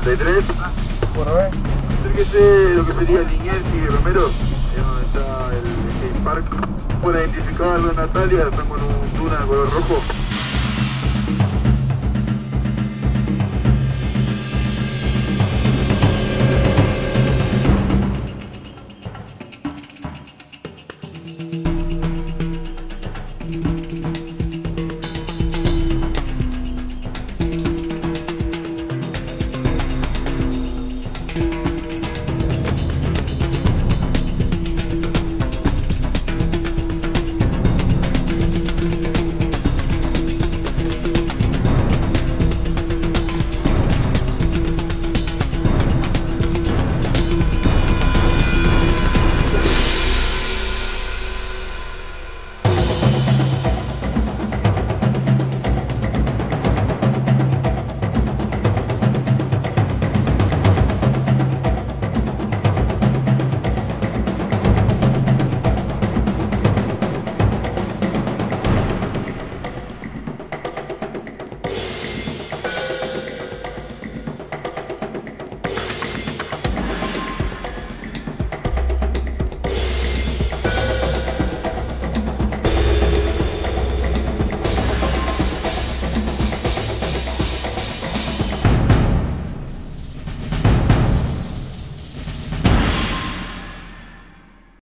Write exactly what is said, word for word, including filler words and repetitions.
noventa y tres. Bueno, ¿eh? Acérquese lo que sería Liniers y Romero, es donde está el skate park. Bueno, identificado a Natalia, estamos en un duna color rojo.